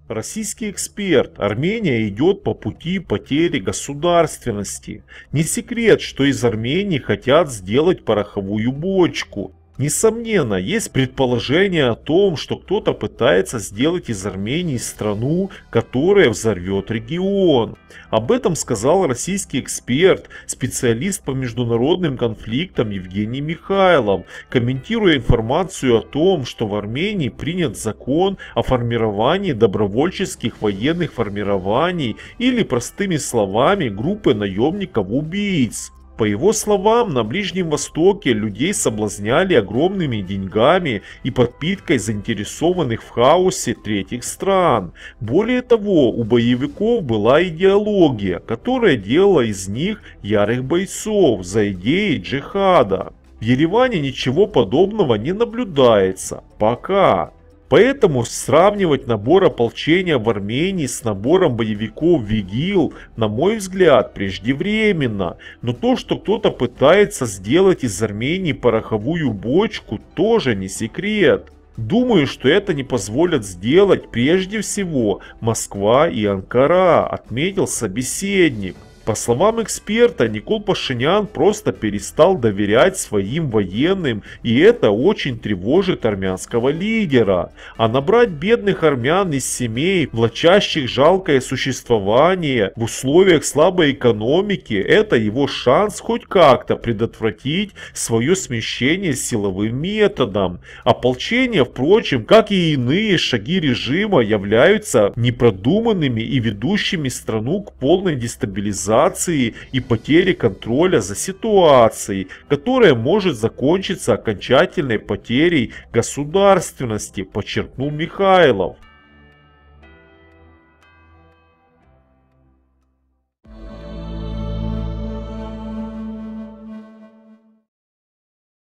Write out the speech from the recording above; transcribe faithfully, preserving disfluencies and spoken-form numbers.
Российский эксперт: Армения идет по пути потери государственности. Не секрет, что из Армении хотят сделать пороховую бочку. Несомненно, есть предположение о том, что кто-то пытается сделать из Армении страну, которая взорвет регион. Об этом сказал российский эксперт, специалист по международным конфликтам Евгений Михайлов, комментируя информацию о том, что в Армении принят закон о формировании добровольческих военных формирований или, простыми словами, группы наемников-убийц. По его словам, на Ближнем Востоке людей соблазняли огромными деньгами и подпиткой заинтересованных в хаосе третьих стран. Более того, у боевиков была идеология, которая делала из них ярых бойцов за идеи джихада. В Ереване ничего подобного не наблюдается. Пока. Поэтому сравнивать набор ополчения в Армении с набором боевиков в ИГИЛ, на мой взгляд, преждевременно. Но то, что кто-то пытается сделать из Армении пороховую бочку, тоже не секрет. Думаю, что это не позволят сделать прежде всего Москва и Анкара, отметил собеседник. По словам эксперта, Никол Пашинян просто перестал доверять своим военным, и это очень тревожит армянского лидера. А набрать бедных армян из семей, влачащих жалкое существование в условиях слабой экономики, это его шанс хоть как-то предотвратить свое смещение силовым методом. Ополчение, впрочем, как и иные шаги режима, являются непродуманными и ведущими страну к полной дестабилизации и потери контроля за ситуацией, которая может закончиться окончательной потерей государственности, подчеркнул Михайлов.